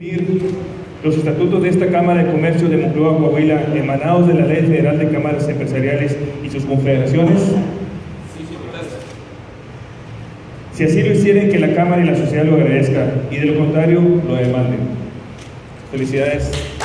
Los estatutos de esta Cámara de Comercio de Monclova, Coahuila, emanados de la Ley Federal de Cámaras Empresariales y sus confederaciones. Si así lo hicieren, que la Cámara y la sociedad lo agradezcan, y de lo contrario, lo demanden. Felicidades.